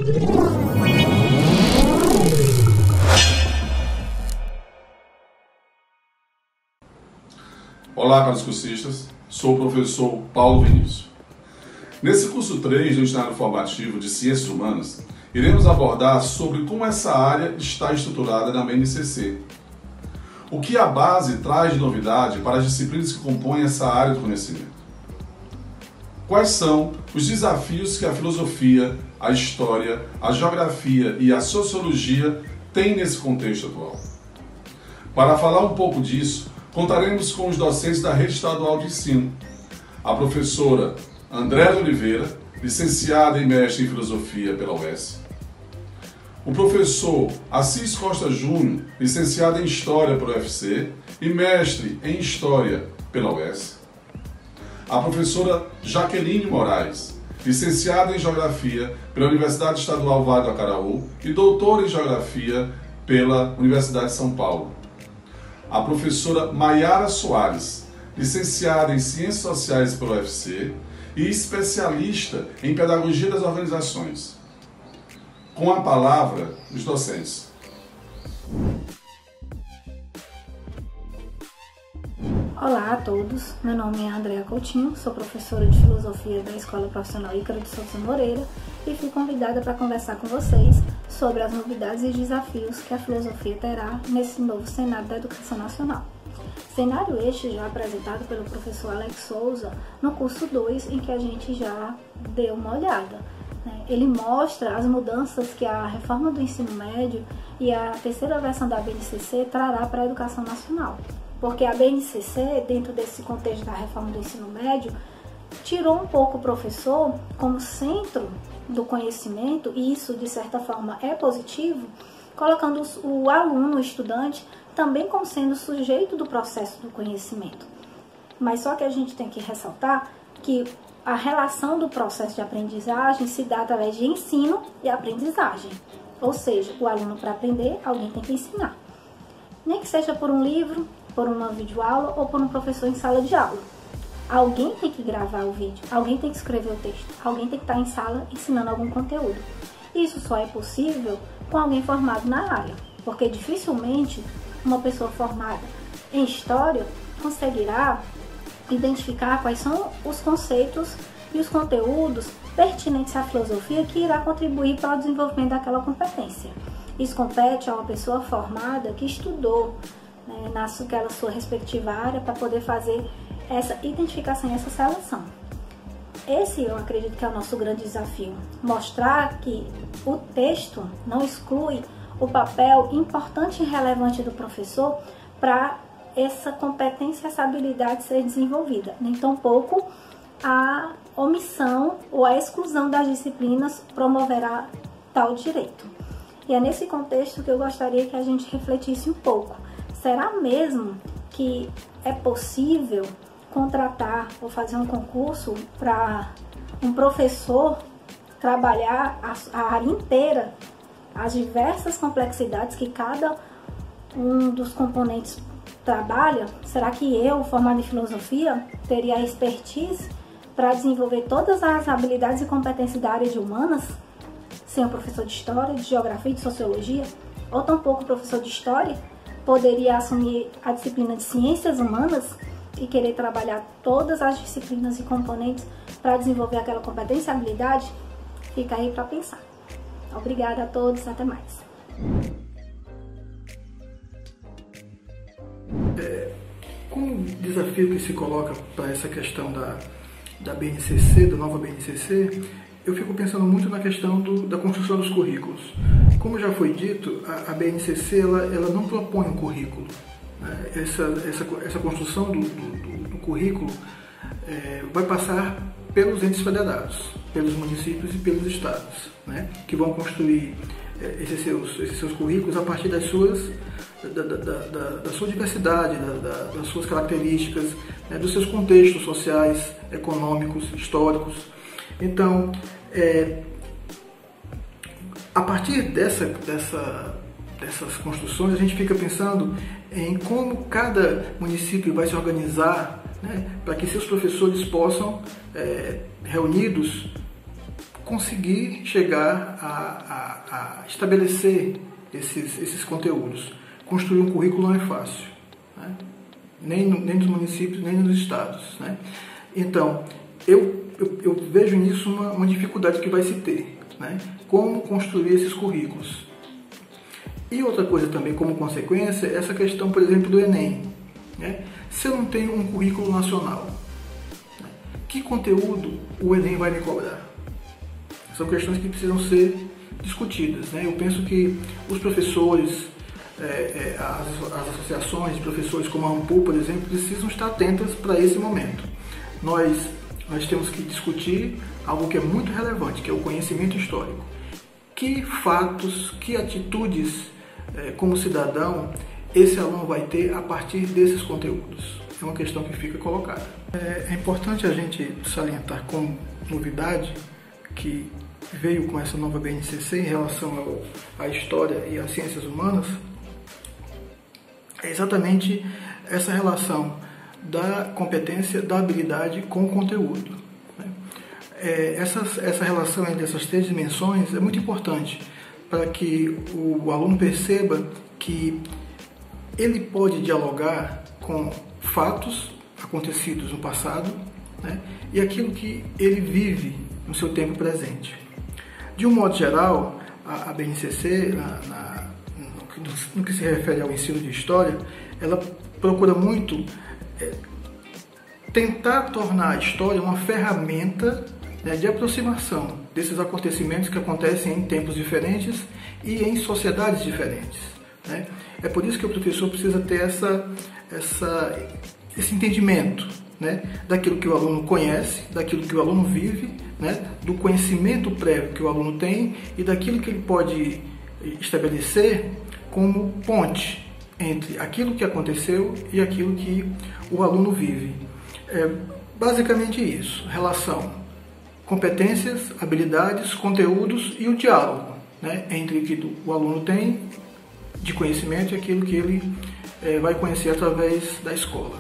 Olá, caros cursistas, sou o professor Paulo Vinícius. Nesse curso 3 do itinerário formativo de Ciências Humanas, iremos abordar sobre como essa área está estruturada na BNCC. O que a base traz de novidade para as disciplinas que compõem essa área do conhecimento? Quais são os desafios que a filosofia, a história, a geografia e a sociologia têm nesse contexto atual? Para falar um pouco disso, contaremos com os docentes da Rede Estadual de Ensino, a professora Andréa de Oliveira, licenciada e mestre em Filosofia pela UES, o professor Assis Costa Júnior, licenciado em História pela UFC e mestre em História pela UES, a professora Jaqueline Moraes, licenciada em Geografia pela Universidade Estadual Vale do Acaraú e doutora em Geografia pela Universidade de São Paulo, a professora Maiara Soares, licenciada em Ciências Sociais pela UFC e especialista em Pedagogia das Organizações. Com a palavra, os docentes. Olá a todos, meu nome é Andréa Coutinho, sou professora de Filosofia da Escola Profissional Ícaro de Souza Moreira e fui convidada para conversar com vocês sobre as novidades e desafios que a filosofia terá nesse novo cenário da educação nacional. Cenário este já apresentado pelo professor Alex Souza no curso 2, em que a gente já deu uma olhada. Ele mostra as mudanças que a reforma do ensino médio e a terceira versão da BNCC trará para a educação nacional. Porque a BNCC, dentro desse contexto da reforma do ensino médio, tirou um pouco o professor como centro do conhecimento, e isso de certa forma é positivo, colocando o aluno, o estudante, também como sendo sujeito do processo do conhecimento. Mas só que a gente tem que ressaltar que a relação do processo de aprendizagem se dá através de ensino e aprendizagem. Ou seja, o aluno, para aprender, alguém tem que ensinar. Nem que seja por um livro, por uma videoaula ou por um professor em sala de aula. Alguém tem que gravar o vídeo, alguém tem que escrever o texto, alguém tem que estar em sala ensinando algum conteúdo. Isso só é possível com alguém formado na área, porque dificilmente uma pessoa formada em História conseguirá identificar quais são os conceitos e os conteúdos pertinentes à filosofia que irá contribuir para o desenvolvimento daquela competência. Isso compete a uma pessoa formada que estudou naquela sua respectiva área para poder fazer essa identificação e essa seleção. Esse eu acredito que é o nosso grande desafio, mostrar que o texto não exclui o papel importante e relevante do professor para essa competência, essa habilidade ser desenvolvida, nem tampouco a omissão ou a exclusão das disciplinas promoverá tal direito. E é nesse contexto que eu gostaria que a gente refletisse um pouco. Será mesmo que é possível contratar ou fazer um concurso para um professor trabalhar a área inteira, as diversas complexidades que cada um dos componentes trabalha? Será que eu, formado em filosofia, teria a expertise para desenvolver todas as habilidades e competências da área de humanas, sem um professor de história, de geografia e de sociologia? Ou tampouco o professor de história poderia assumir a disciplina de ciências humanas e querer trabalhar todas as disciplinas e componentes para desenvolver aquela competência e habilidade? Fica aí para pensar. Obrigada a todos, até mais. Com o desafio que se coloca para essa questão da BNCC, da nova BNCC, eu fico pensando muito na questão da construção dos currículos. Como já foi dito, a BNCC ela não propõe um currículo. Essa construção do currículo vai passar pelos entes federados, pelos municípios e pelos estados, que vão construir esses seus currículos a partir da sua diversidade, das suas características, dos seus contextos sociais, econômicos, históricos. Então, a partir dessas construções, a gente fica pensando em como cada município vai se organizar, para que seus professores possam, reunidos, conseguir chegar a estabelecer esses conteúdos. Construir um currículo não é fácil, né? nem nos municípios, nem nos estados, né? Então, eu vejo nisso uma dificuldade que vai se ter, né? Como construir esses currículos. E outra coisa também, como consequência, essa questão, por exemplo, do Enem, né? Se eu não tenho um currículo nacional, né? Que conteúdo o Enem vai me cobrar? São questões que precisam ser discutidas, né? Eu penso que os professores, as associações de professores como a ANPU, por exemplo, precisam estar atentas para esse momento. Nós temos que discutir algo que é muito relevante, que é o conhecimento histórico. Que fatos, que atitudes, como cidadão, esse aluno vai ter a partir desses conteúdos? É uma questão que fica colocada. É importante a gente salientar como novidade que veio com essa nova BNCC em relação à história e às ciências humanas, é exatamente essa relação da competência, da habilidade com o conteúdo, né? Essa relação entre essas três dimensões é muito importante para que o aluno perceba que ele pode dialogar com fatos acontecidos no passado, né? E aquilo que ele vive no seu tempo presente. De um modo geral, a BNCC, no que se refere ao ensino de história, ela procura muito tentar tornar a história uma ferramenta, né, de aproximação desses acontecimentos que acontecem em tempos diferentes e em sociedades diferentes, né? É por isso que o professor precisa ter esse entendimento, né, daquilo que o aluno conhece, daquilo que o aluno vive, né, do conhecimento prévio que o aluno tem e daquilo que ele pode estabelecer como ponte entre aquilo que aconteceu e aquilo que o aluno vive. É basicamente isso, relação, competências, habilidades, conteúdos e o diálogo, né, entre o que o aluno tem de conhecimento e aquilo que ele vai conhecer através da escola.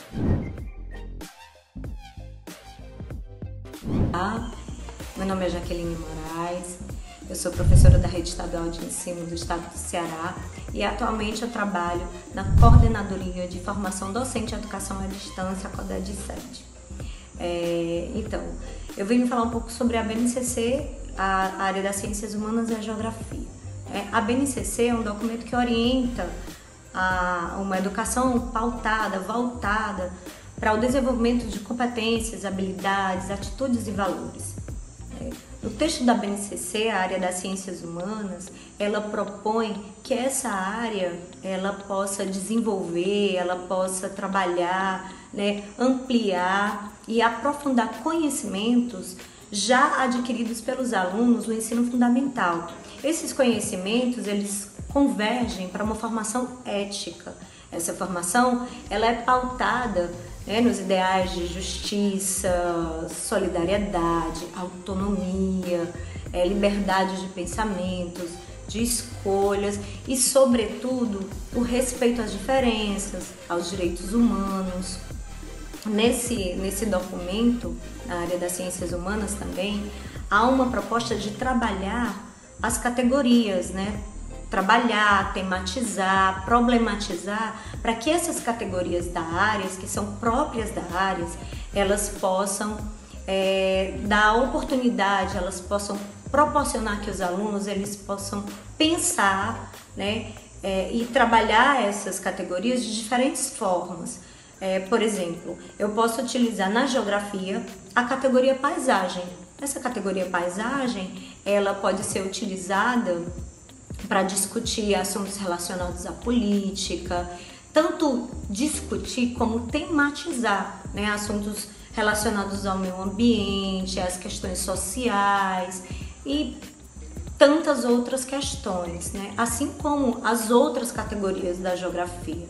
Olá, meu nome é Jaqueline Moraes, eu sou professora da Rede Estadual de Ensino do Estado do Ceará e atualmente eu trabalho na Coordenadoria de Formação Docente e Educação à Distância, a CODED 7. Então, eu venho falar um pouco sobre a BNCC, a área das Ciências Humanas e a Geografia. A BNCC é um documento que orienta uma educação pautada, voltada para o desenvolvimento de competências, habilidades, atitudes e valores. No texto da BNCC, a área das ciências humanas, ela propõe que essa área ela possa desenvolver, ela possa trabalhar, né, ampliar e aprofundar conhecimentos já adquiridos pelos alunos no ensino fundamental. Esses conhecimentos, eles convergem para uma formação ética. Essa formação ela é pautada, né, nos ideais de justiça, solidariedade, autonomia, liberdade de pensamentos, de escolhas e, sobretudo, o respeito às diferenças, aos direitos humanos. Nesse documento, na área das ciências humanas também, há uma proposta de trabalhar as categorias, né? Trabalhar, tematizar, problematizar, para que essas categorias da área, que são próprias da área, elas possam dar oportunidade, elas possam proporcionar que os alunos eles possam pensar, né, e trabalhar essas categorias de diferentes formas. Por exemplo, eu posso utilizar na geografia a categoria paisagem. Essa categoria paisagem, ela pode ser utilizada para discutir assuntos relacionados à política, tanto discutir como tematizar, né, assuntos relacionados ao meio ambiente, às questões sociais e tantas outras questões, né, assim como as outras categorias da geografia.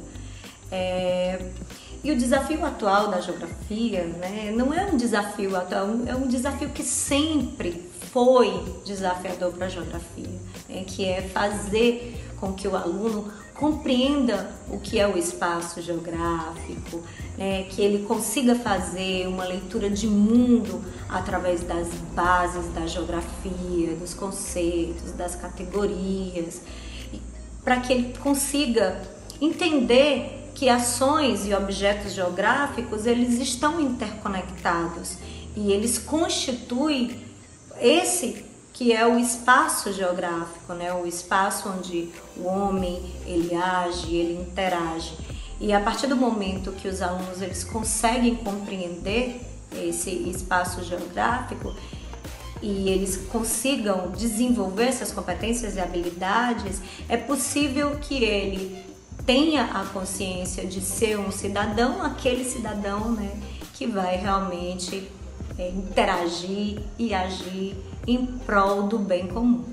E o desafio atual da geografia, né, não é um desafio atual, é um desafio que sempre foi desafiador para a geografia, que é fazer com que o aluno compreenda o que é o espaço geográfico, que ele consiga fazer uma leitura de mundo através das bases da geografia, dos conceitos, das categorias, para que ele consiga entender que ações e objetos geográficos eles estão interconectados e eles constituem esse que é o espaço geográfico, o espaço onde o homem ele age, ele interage. E a partir do momento que os alunos eles conseguem compreender esse espaço geográfico e eles consigam desenvolver essas competências e habilidades, é possível que ele tenha a consciência de ser um cidadão, aquele cidadão, que vai realmente interagir e agir em prol do bem comum.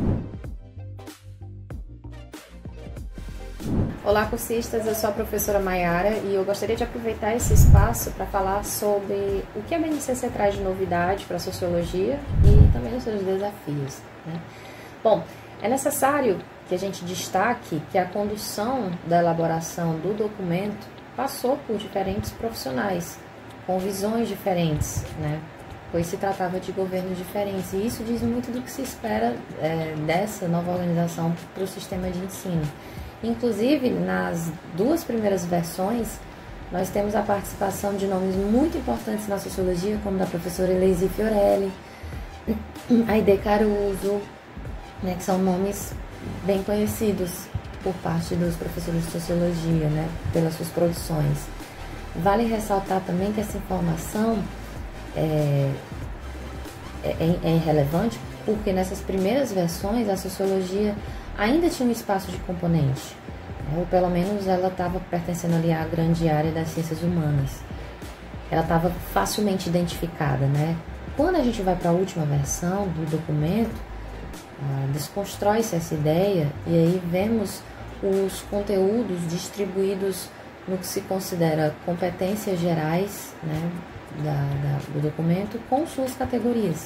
Olá, cursistas, eu sou a professora Maiara e eu gostaria de aproveitar esse espaço para falar sobre o que a BNCC traz de novidade para a sociologia e também os seus desafios. Bom, é necessário que a gente destaque que a condução da elaboração do documento passou por diferentes profissionais, com visões diferentes, pois se tratava de governos diferentes, e isso diz muito do que se espera dessa nova organização para o sistema de ensino. Inclusive, nas duas primeiras versões, nós temos a participação de nomes muito importantes na sociologia, como da professora Eleisi Fiorelli, Aide Caruso, que são nomes bem conhecidos por parte dos professores de sociologia, pelas suas produções. Vale ressaltar também que essa informação é relevante porque nessas primeiras versões a sociologia ainda tinha um espaço de componente, ou pelo menos ela estava pertencendo ali à grande área das ciências humanas. Ela estava facilmente identificada, Quando a gente vai para a última versão do documento, desconstrói-se essa ideia e aí vemos os conteúdos distribuídos no que se considera competências gerais do documento com suas categorias.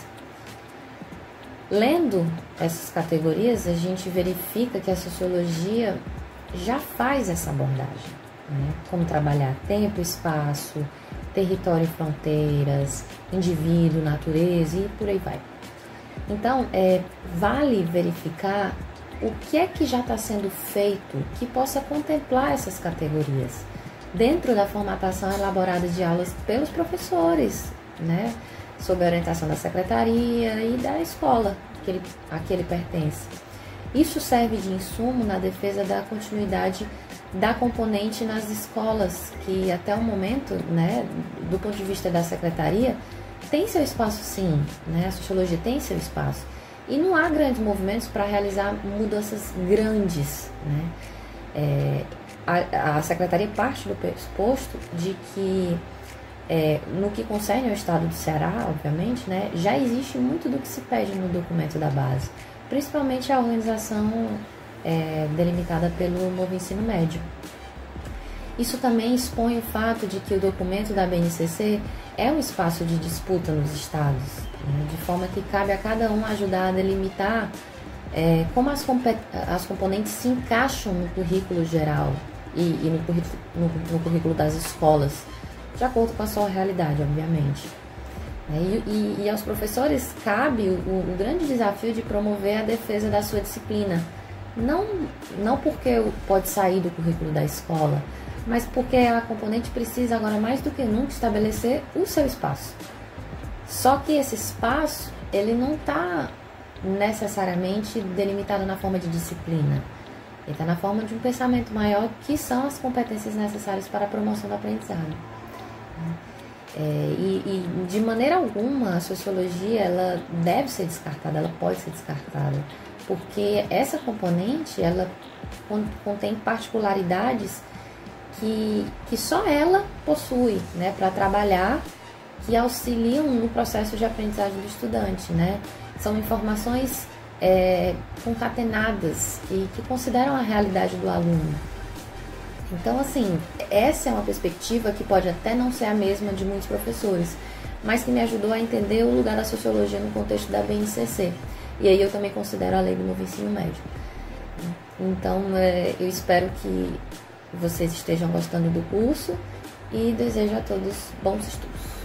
Lendo essas categorias, a gente verifica que a sociologia já faz essa abordagem, como trabalhar tempo, espaço, território e fronteiras, indivíduo, natureza e por aí vai. Então, vale verificar o que é que já está sendo feito que possa contemplar essas categorias dentro da formatação elaborada de aulas pelos professores, sob a orientação da secretaria e da escola a que ele pertence. Isso serve de insumo na defesa da continuidade da componente nas escolas, que até o momento, do ponto de vista da secretaria, tem seu espaço sim, a sociologia tem seu espaço. E não há grandes movimentos para realizar mudanças grandes, A secretaria parte do pressuposto de que, no que concerne ao estado do Ceará, obviamente, já existe muito do que se pede no documento da base, principalmente a organização delimitada pelo novo ensino médio. Isso também expõe o fato de que o documento da BNCC é um espaço de disputa nos estados, de forma que cabe a cada um ajudar a delimitar como as componentes se encaixam no currículo geral e no currículo das escolas, de acordo com a sua realidade, obviamente. E aos professores cabe o grande desafio de promover a defesa da sua disciplina, não porque pode sair do currículo da escola, mas porque a componente precisa agora mais do que nunca estabelecer o seu espaço. Só que esse espaço, ele não está necessariamente delimitado na forma de disciplina. Ele está na forma de um pensamento maior, que são as competências necessárias para a promoção do aprendizado. E de maneira alguma a sociologia ela deve ser descartada, ela pode ser descartada, porque essa componente ela contém particularidades que só ela possui, para trabalhar, que auxiliam no processo de aprendizagem do estudante, São informações concatenadas e que consideram a realidade do aluno. Então, assim, essa é uma perspectiva que pode até não ser a mesma de muitos professores, mas que me ajudou a entender o lugar da sociologia no contexto da BNCC. E aí eu também considero a lei do novo ensino médio. Então, eu espero que vocês estejam gostando do curso e desejo a todos bons estudos.